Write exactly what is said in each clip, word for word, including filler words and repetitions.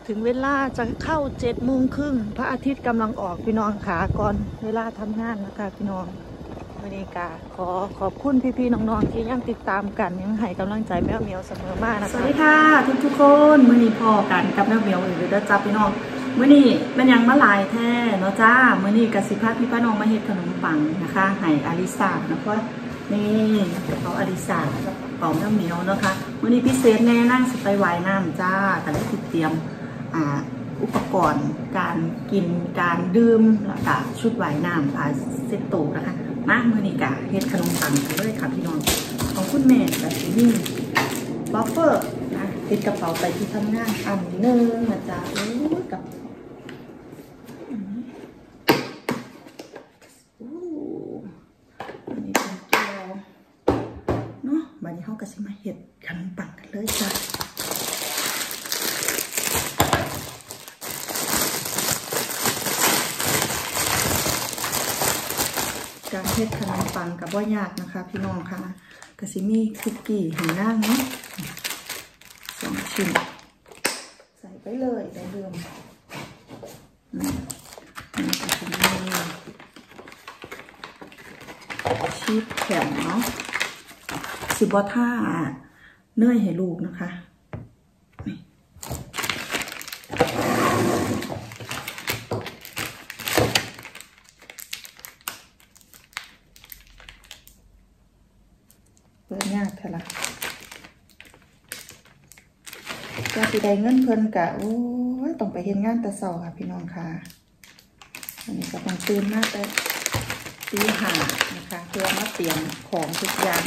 ถึงเวลาจะเข้าเจ็ดโมงครึ่งพระอาทิตย์กำลังออกพี่น้องขาก่อนเวลาทำงานนะคะพี่น้องวันนี้กาขอขอบคุณพี่ๆน้องๆที่ยังติดตามกันยังให้กำลังใจแมวเหมียวเสมอมากนะคะสวัสดีค่ะทุกทุกคนมื้อนี้พอกันกับแมวเหมียวหรือเด้อจ้าพี่น้องมื้อนี้เป็นยังมาหลายแท้เนาะจ้ามื้อนี้กสิพาพี่ป้าน้องมาเฮ็ดขนมปังนะคะให้อาริสานะคะนี่เขาอาริสาเป่าแมวเหมียวนะคะมื้อนี้พิเศษแน่นั่งสไปไวน้ำจ้าแต่ได้ติดเตรียมอุปกรณ์การกินการดื่มแล้วก็ชุดว่ายน้ำอาเซตโตนะคะมาเมื่อนี้กะเฮ็ดขนมปังกันเลยค่ะพี่น้องของคุณแม่แบบนี้บัฟเฟอร์นะติดกระเป๋าไปที่ทำงานอันหนึ่งนะจ๊ะโอ้ยกับอันนี้เป็นแก้วเนาะวันนี้เขาก็จะมาเฮ็ดขนมปังกันเลยจ้ะการเฮ็ดขนมปังกับว่ายากนะคะพี่น้องค่ะกะซิมีคุกกี้ให้นั่งเนาะสองชิ้นใส่ไปเลยได้เดิมนี่กะซิมีชีสแข็งเนาะสิบท่าเนยให้ลูกนะคะเพื่อยากเท่าไหร่จะปีใดเงินเพิ่นกะโอ้ยต้องไปเห็นงานแต่เช้าค่ะพี่น้องค่ะอันนี้ก็ต้องตื่นมากแต่ตีห้านะคะเพื่อมาเตรียมของทุกอย่าง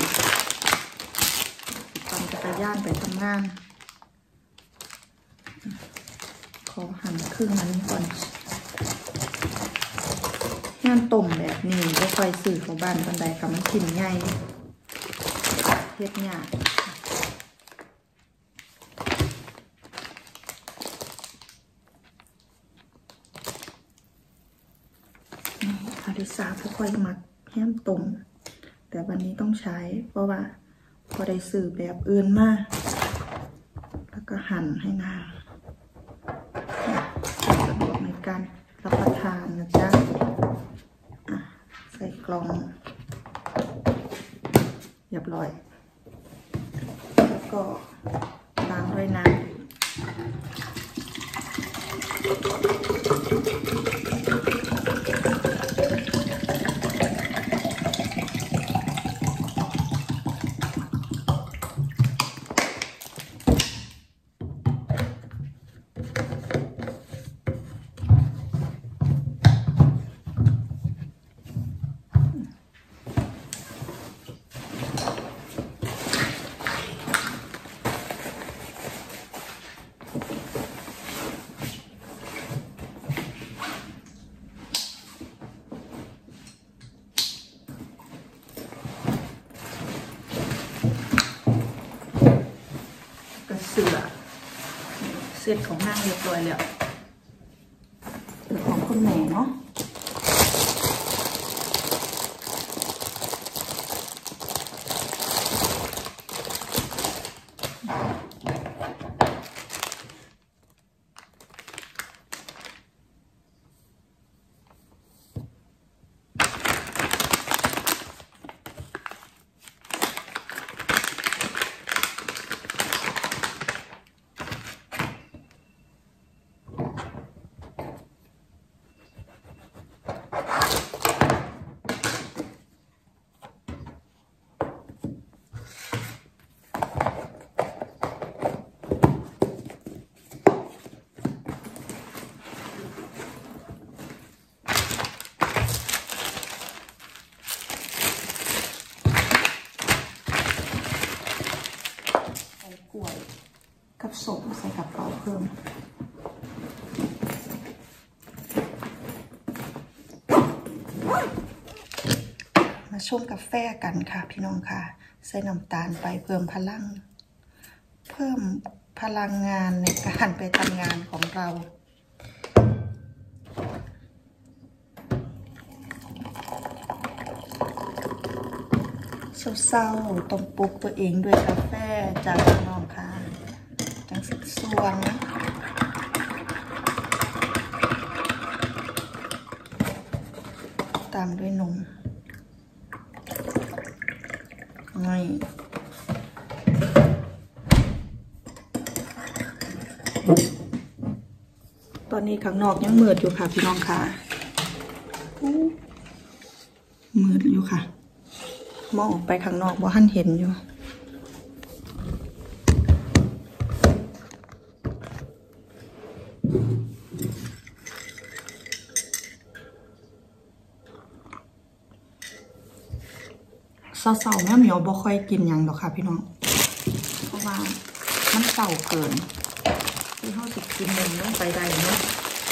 ปั่นจักรยานไปทำงานขอหั่นครึ่งอันนี้ก่อนงานต้มแบบนี้ก็ค่อยซื้อของบ้านบันไดกับมันชิ้นใหญ่เฮ็ดยากอาริสาผู้ค่อยมักแฮมต้มแต่วันนี้ต้องใช้เพราะว่าพอได้ซื้อแบบอื่นมาแล้วก็หั่นให้นางสะดวกในการรับประทานนะจ๊ะใส่กล่องเรียบร้อยแล้วก็ล้างด้วยน้ำเสือเสร็จของนางเรียบร้อยแล้วเป็นของคุณแม่เนาะกล้วยกับสมใส่กระเป๋าเพิ่มมาชงกาแฟกันค่ะพี่น้องค่ะใส่น้ำตาลไปเพิ่มพลังเพิ่มพลังงานในการไปทำงานของเราเศร้าๆต้องปลุกตัวเองด้วยกาแฟจากน้องค่ะจังสักส่วนตามด้วยนมไม่ตอนนี้ข้างนอกยังมืดอยู่ค่ะพี่น้องค่ะมืดอยู่ค่ะมองออกไปข้างนอกว่าท่านเห็นอยู่เศร้าๆแม่เหมียวบ่ค่อยกินอย่างหรอกค่ะพี่น้องเพราะว่ามันเศร้าเกินที่เขาติดกินนมลงไปได้เนาะ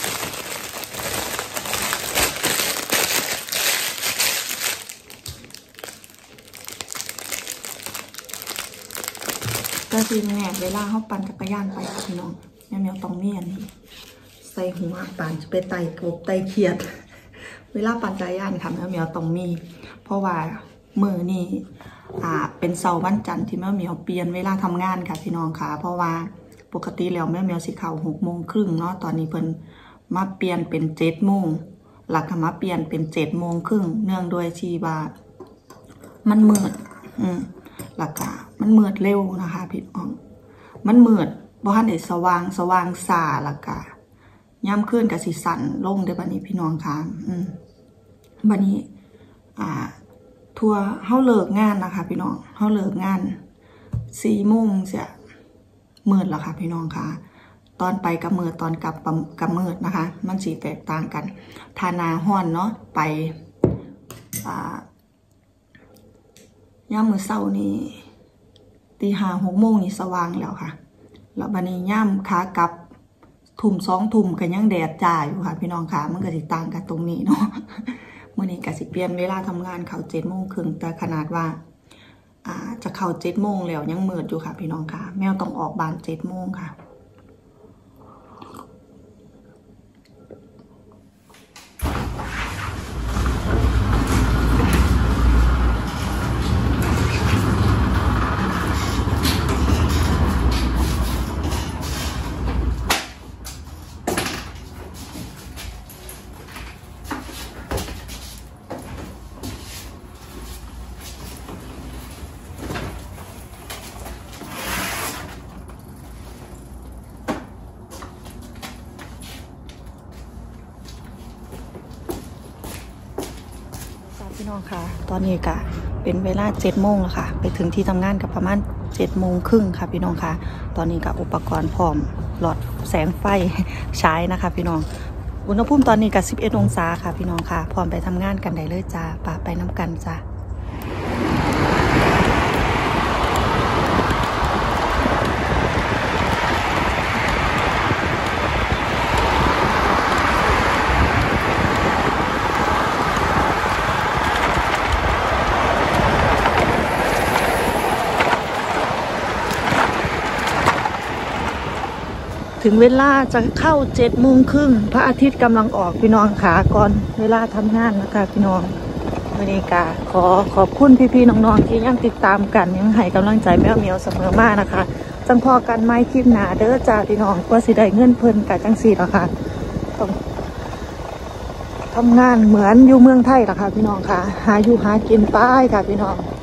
แต่ทีแม่เวลาเขาปั่นจักรยานไปค่ะพี่น้องแม่เหมียวต้องเมียนนี่ใส่หัวปั่นจะไปไต่กบไต่เขียดเวลาปั่นจักรยานค่ะแม่เหมียวต้องมีเพราะว่ามือนี่อ่าเป็นเสาร์วันจันทร์ที่แม่เหมียวเปลี่ยนเวลาทำงานค่ะพี่น้องค่ะเพราะว่าปกติแล้วแม่เหมียวสิเข้าหกโมงครึ่งเนาะตอนนี้เพิ่นมาเปลี่ยนเป็นเจ็ดโมงหลักมาเปลี่ยนเป็นเจ็ดโมงครึ่งเนื่องด้วยที่ว่ามันมืดอืมหลักกะมันมืดเร็วนะคะพี่น้องมันมืดบ่ทันได้สว่างสว่างสาหลักกะย่ำขึ้นกับสีสันลงได้บัดนี้พี่น้องค่ะอืมบัดนี้อ่าทัวเฮาเลิกงานนะคะพี่น้องเฮาเลิกงานสี่โมงเสียมืดแล้วค่ะพี่น้องค่ะตอนไปกับมืดตอนกลับกับมืดนะคะมันสีแตกต่างกันทานาห้อนเนาะไปอ่าย่ามมือเศร้านี่ตีห้าหกโมงนี่สว่างแล้วค่ะแล้วบัดนี้ย่ามขากลับทุ่มสองทุ่มกันยังแดดจ้าอยู่ค่ะพี่น้องค่ะมันก็สิต่างกันตรงนี้เนาะมื่อนี้ก็สิเปลี่ยนเวลาทำงานเขาเจ็ดโมงครึ่งแต่ขนาดว่าอ่าจะเข้าเจ็ดโมงแล้วยังมืดอยู่ค่ะพี่น้องค่ะแมวต้องออกบ้านเจ็ดโมงค่ะพี่น้องค่ะตอนนี้ก็เป็นเวลาเจ็ดโมงแล้วค่ะไปถึงที่ทำงานกับประมาณเจ็ดโมงครึ่งค่ะพี่น้องค่ะตอนนี้ก็อุปกรณ์พร้อมหลอดแสงไฟใช้นะคะพี่น้องอุณหภูมิตอนนี้ก็สิบเอ็ดองศาค่ะพี่น้องค่ะพร้อมไปทำงานกันได้เลยจ้าป่าไปน้ำกันจ้าถึงเวลาจะเข้าเจ็ดโมงครึ่งพระอาทิตย์กำลังออกพี่น้องขาก่อนเวลาทำงานนะคะพี่น้องวันนี้กาขอขอบคุณพี่ๆน้องๆที่ยังติดตามกันยังให้กำลังใจแม่เหมียวเสมอมากนะคะจังพอกันไม่คลิปหนาเด้อจ้าพี่น้องว่าสิได้เงินเพิ่นกับจังสี่แล้วค่ะต้องทำงานเหมือนอยู่เมืองไทยละค่ะพี่น้องค่ะหาอยู่หากินป้ายค่ะพี่น้อง